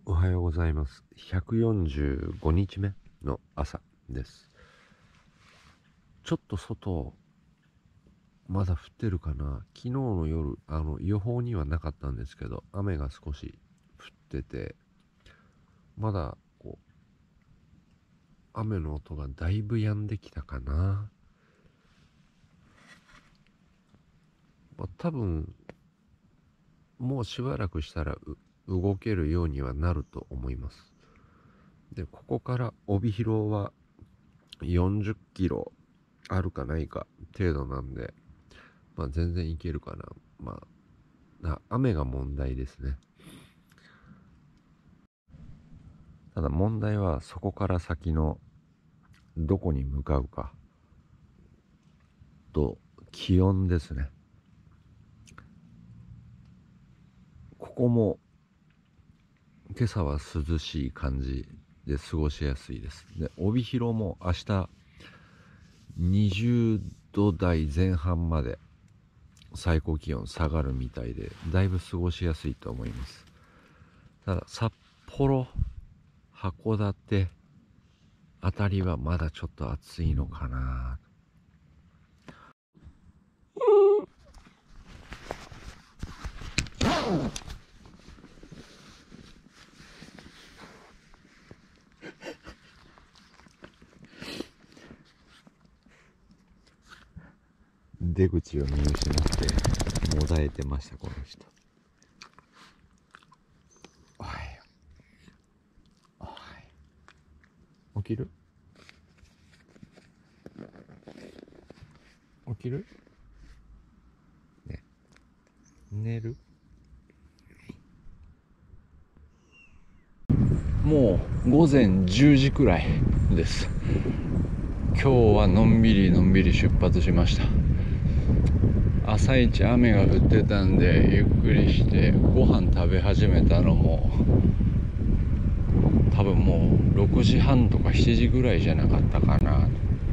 おはようございます。145日目の朝です。ちょっと外、まだ降ってるかな。昨日の夜、予報にはなかったんですけど、雨が少し降ってて、まだ雨の音がだいぶ止んできたかな。多分、もうしばらくしたら動けるようにはなると思います。で、ここから帯広は40キロあるかないか程度なんで、全然いけるかな。雨が問題ですね。ただ問題はそこから先のどこに向かうかと気温ですね。ここも今朝は涼しい感じで過ごしやすいです。で、帯広も明日20度台前半まで最高気温下がるみたいで、だいぶ過ごしやすいと思います。ただ札幌、函館あたりはまだちょっと暑いのかな。出口を見失ってもだえてました、この人。おはよう。おはよう。起きる？起きる？ね。寝る？もう午前10時くらいです。今日はのんびり出発しました。朝一雨が降ってたんでゆっくりしてご飯食べ始めたのも多分もう6時半とか7時ぐらいじゃなかったかな。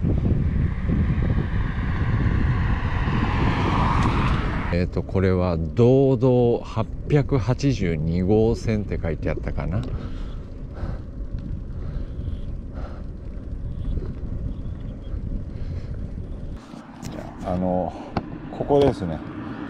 これは道道882号線って書いてあったかな。ここですね。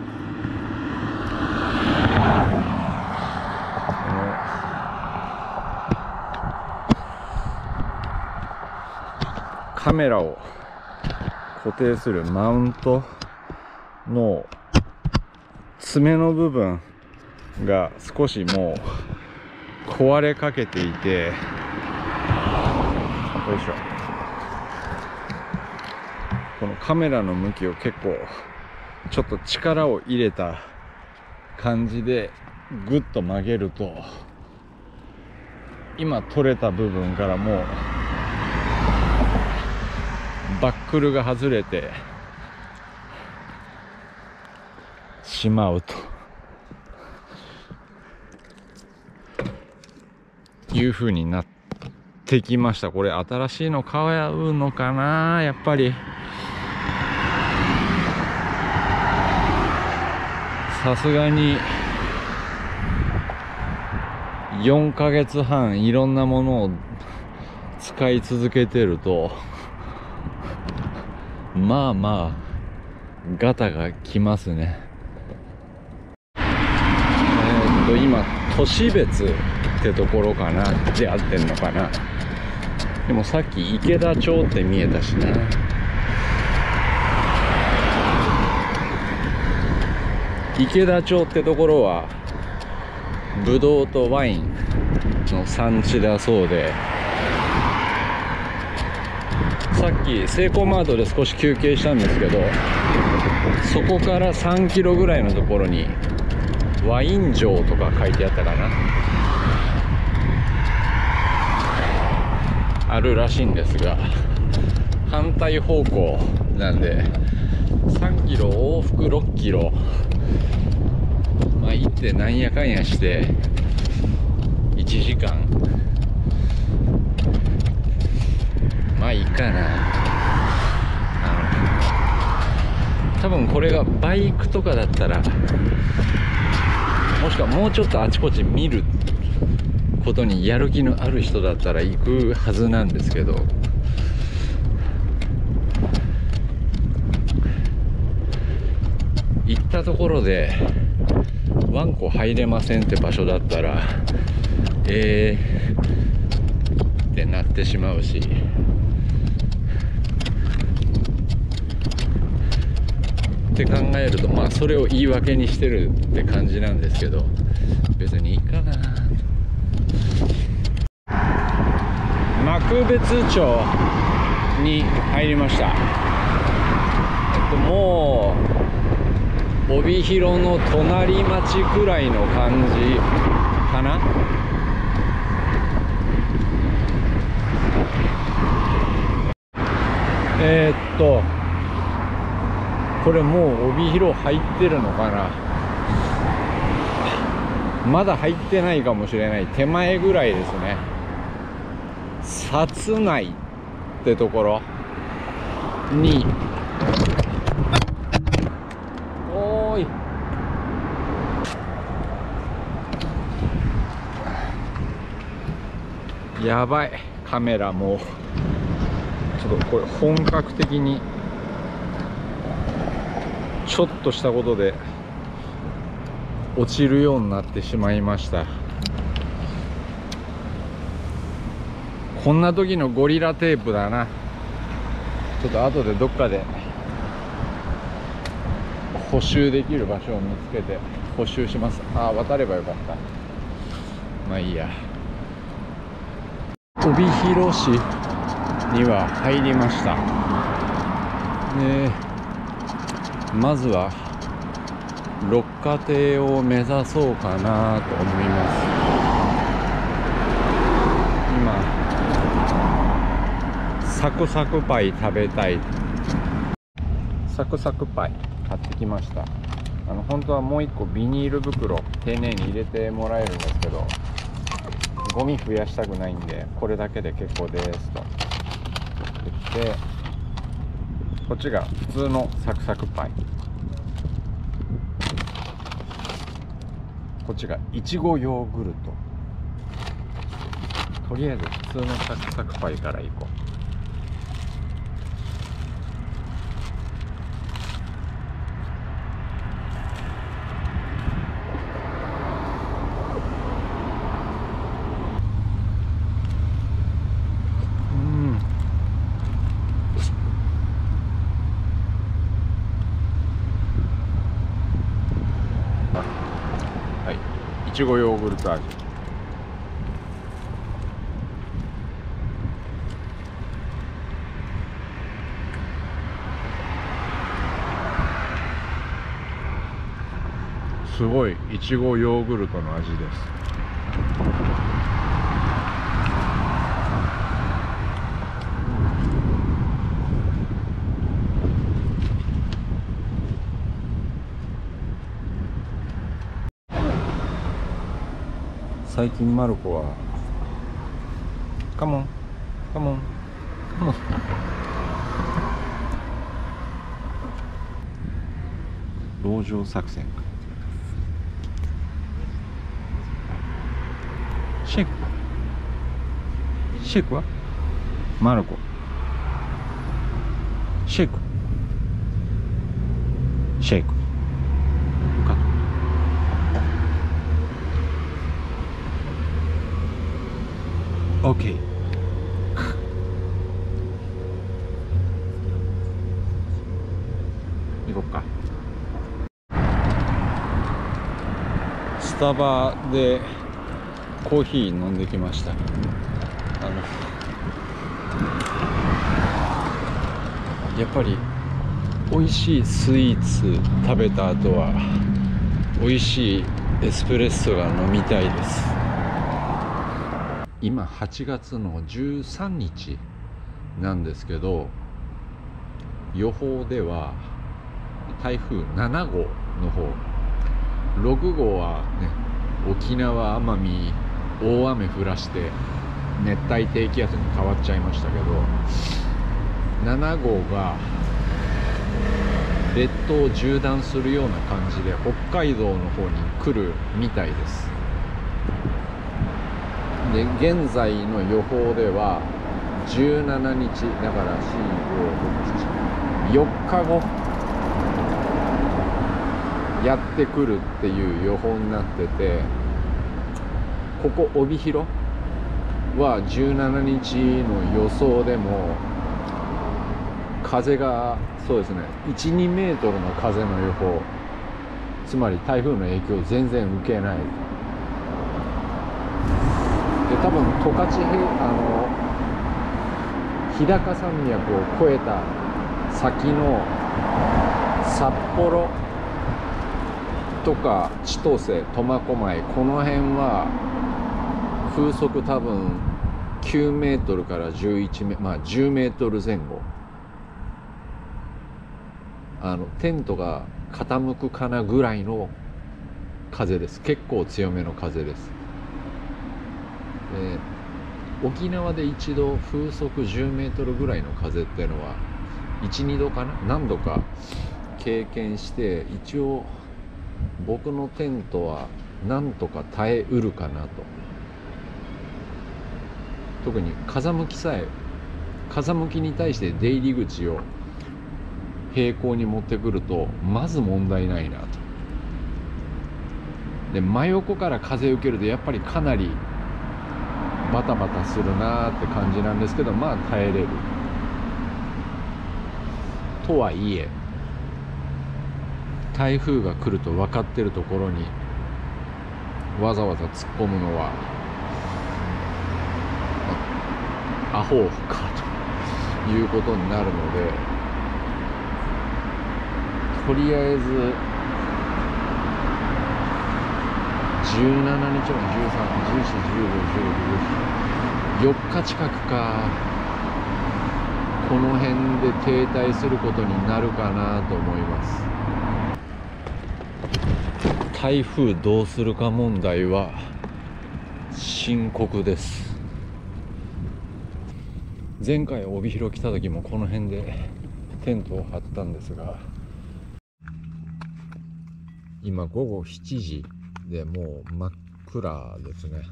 カメラを固定するマウントの爪の部分が少しもう壊れかけていて、よいしょ、このカメラの向きを結構ちょっと力を入れた感じでグッと曲げると、今取れた部分からもうバックルが外れてしまうという風になってきました。これ新しいの買うのかな。やっぱりさすがに4ヶ月半いろんなものを使い続けてるとまあガタがきますね。今都市別ってところかなで合ってんのかな。でもさっき池田町って見えたしな。池田町ってところはブドウとワインの産地だそうで、さっきセイコーマートで少し休憩したんですけど、そこから3キロぐらいのところにワイン城とか書いてあったかな、あるらしいんですが、反対方向なんで3キロ往復6キロ、行ってなんやかんやして1時間、いいかな。多分これがバイクとかだったら、もしくはもうちょっとあちこち見ることにやる気のある人だったら行くはずなんですけど、行ったところでワンコ入れませんって場所だったらってなってしまうし、って考えると、まあそれを言い訳にしてるって感じなんですけど、別にいいかな。幕別町に入りました。もう帯広の隣町くらいの感じかな。これもう帯広入ってるのかな。まだ入ってないかもしれない。手前ぐらいですね。薩内ってところに、おーい、やばい、カメラもうちょっとこれ本格的にちょっとしたことで落ちるようになってしまいました。こんな時のゴリラテープだな。ちょっと後でどっかで補修できる場所を見つけて補修します。ああ、渡ればよかった。まあいいや。帯広市には入りました。まずは六花亭を目指そうかなと思います。今サクサクパイ食べたい。サクサクパイ買ってきました。本当はもう一個ビニール袋丁寧に入れてもらえるんですけど、ゴミ増やしたくないんでこれだけで結構ですと言って、こっちが普通のサクサクパイ、こっちがいちごヨーグルト。とりあえず普通のサクサクパイからいこう。いちごヨーグルト味。すごいいちごヨーグルトの味です。最近マルコはカモンカモンカモン籠城作戦。シェイクシェイクはマルコシェイクシェイクか。オッケー。行こっか。スタバでコーヒー飲んできました。やっぱり美味しいスイーツ食べた後は美味しいエスプレッソが飲みたいです。今8月の13日なんですけど、予報では台風7号の方、6号はね、沖縄奄美大雨降らして熱帯低気圧に変わっちゃいましたけど、7号が列島を縦断するような感じで北海道の方に来るみたいです。 で現在の予報では17日だから4日後やってくるっていう予報になってて、ここ帯広は17日の予想でも風がそうですね 1,2 メートルの風の予報、つまり台風の影響全然受けない。で多分十勝日高山脈を越えた先の札幌とか千歳、苫小牧、この辺は風速多分9メートルから11メ、10メートル前後、テントが傾くかなぐらいの風です。結構強めの風です。で沖縄で一度風速10メートルぐらいの風っていうのは 1,2 度かな、何度か経験して、一応僕のテントはなんとか耐えうるかなと。特に風向きに対して出入り口を平行に持ってくるとまず問題ないなと。で真横から風受けるとやっぱりかなりバタバタするなって感じなんですけど、まあ耐えれるとはいえ、台風が来ると分かってるところにわざわざ突っ込むのはアホかということになるので、とりあえず17日の13、14、15、16、4日近くかこの辺で停滞することになるかなと思います。台風どうするか問題は深刻です。前回帯広来た時もこの辺でテントを張ったんですが、今午後7時でもう真っ暗ですね。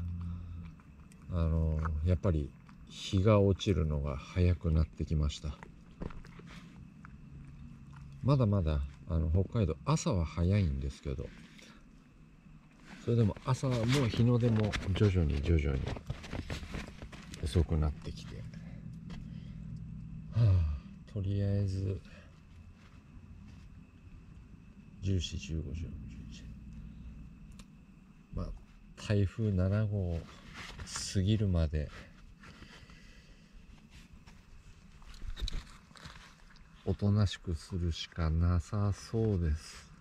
やっぱり日が落ちるのが早くなってきました。まだまだ北海道朝は早いんですけど、それでも朝も日の出も徐々に遅くなってきて、とりあえず14、15、16、11、台風7号過ぎるまでおとなしくするしかなさそうです。